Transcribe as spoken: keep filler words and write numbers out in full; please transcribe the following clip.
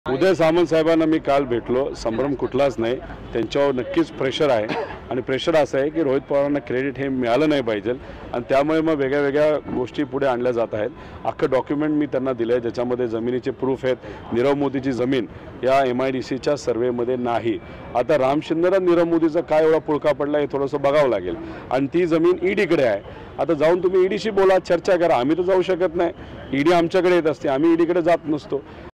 उदय सामंत साहेबांना मी काल भेटलो, संभ्रम कुठलाच नाही, त्यांच्यावर नक्कीच प्रेशर आहे आणि प्रेशर असं आहे की रोहित पवारांना क्रेडिट हे मिळालं नाही पाहिजे आणि त्यामुळे मग वेगळ्या वेगळ्या गोष्टी पुढे आणल्या जात आहेत। अख्खं डॉक्युमेंट मी त्यांना दिलं आहे ज्याच्यामध्ये जमिनीचे प्रूफ आहेत। नीरव मोदीची जमीन या एम आय डी सीच्या सर्वेमध्ये नाही। आता राम शिंदेला नीरव मोदीचा काय एवढा पुळका पडला हे थोडंसं बघावं लागेल आणि ती जमीन ईडीकडे आहे। आता जाऊन तुम्ही ईडीशी बोला, चर्चा करा, आम्ही तर जाऊ शकत नाही, ईडी आमच्याकडे येत असते, आम्ही ईडीकडे जात नसतो।